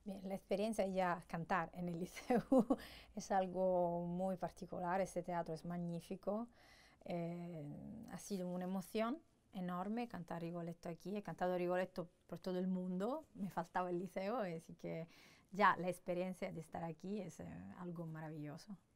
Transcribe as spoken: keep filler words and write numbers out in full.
Bien, la experiencia ya cantar en el liceo es algo muy particular, este teatro es magnífico, eh, ha sido una emoción enorme cantar Rigoletto aquí, he cantado Rigoletto por todo el mundo, me faltaba el liceo, así que ya la experiencia de estar aquí es eh, algo maravilloso.